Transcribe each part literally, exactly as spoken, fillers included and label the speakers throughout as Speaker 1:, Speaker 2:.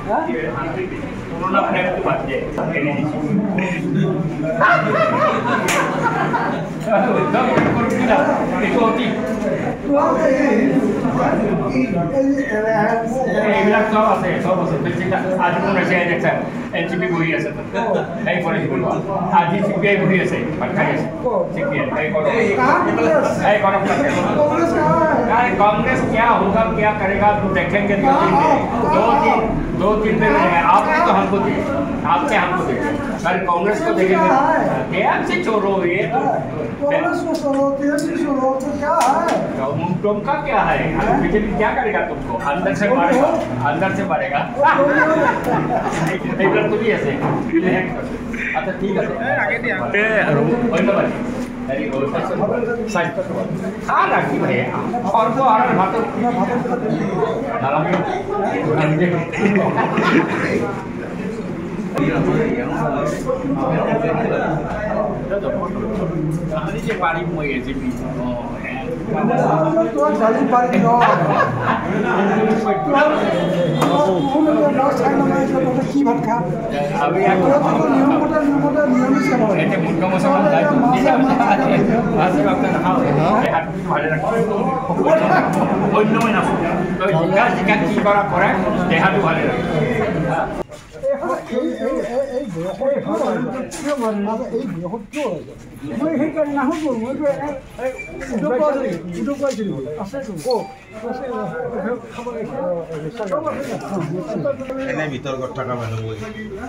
Speaker 1: Corona flag की बात है এইবিলাক সব আছে সব আছে আজি কোন আছে দেখছা এনসিপি বহি আছে এই ফরেজ বলবা আজি সিপিআই বহি আছে পাঠাই আছে সিপিআই এই করো এই করো कांग्रेस का है कांग्रेस क्या होगा क्या करेगा तो देखेंगे दो तीन दिन दो तीन दो तीन दिन रहेगा आपने तो हमको दिए आपने हमको दिए अरे कांग्रेस को देखेंगे ध्यान से छोड़ो ये
Speaker 2: कांग्रेस को छोड़ो ध्यान से छोड़ो तो क्या है
Speaker 1: तुमका क्या है बीजेपी क्या करेगा तुमको अंदर से मारेगा अंदर से मारेगा एक बार तो भी ऐसे अच्छा ठीक है आगे दिया धन्यवाद अरे साइड पर हाँ राखी भाई और तो आराम भात दाला में कहानी जे पारी मोए जे भी
Speaker 2: तो जाली पारी नो की भात खा
Speaker 1: अभी
Speaker 2: नियम मत नियम मत नियम से खाओ
Speaker 1: एते मुंडा मसाला दाई आसी वक्त ना खाओ ए हाथ ভালো রাখো অন্য না তো জিকা জিকা কি করা করে দেহাটো ভালো রাখো
Speaker 2: এই এই এই বয়স কিয় মানে এই বয়স কিয় মই সেই কাৰণে নাহো মই এই উদো পাইছিলি উদো পাইছিলি আছে তো আছে খাব
Speaker 3: এনে ভিতৰ ঘৰত থকা মানুহ মই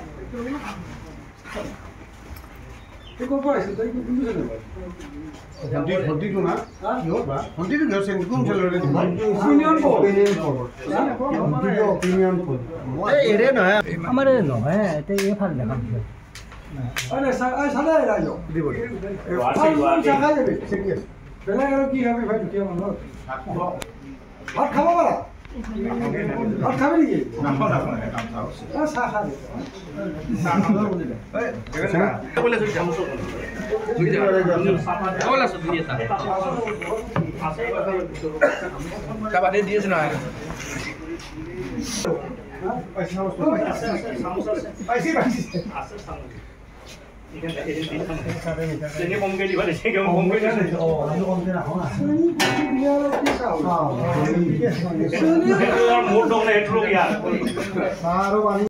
Speaker 2: একো পাইছিল তাই কি বুঝছ না
Speaker 3: ফন্টি ফন্টি তো না কি হবা ফন্টি তো গেছে কোন খেলৰে
Speaker 2: অপিনিয়ন কো
Speaker 3: অপিনিয়ন কো এই এৰে নহয়
Speaker 4: আমাৰ নহয় এতে এই ফাল দেখা
Speaker 2: আরে সালা রাজো দিব জায়গা যাবে ঠিক আছে বেলা আর কি হবে ভাই কি মানুষ ভাত খাবো বলা ভাত খাবে নাকি
Speaker 3: না না কাম চাও
Speaker 2: আ সা খা দে সা খাবো বলে
Speaker 1: এই বলে তুই যাও তুই যা বলা সব দিয়ে তা আছে তা বাদে দিয়েছ না
Speaker 2: পয়সা সমস্যা পয়সা পয়সা আছে সমস্যা 이건 내 이름 비슷한 거. 내가 공개지 버리 제가 공개지. 어, 아주 공개 나와. 미안해 비싸. 아. 모동네 트로야. 바로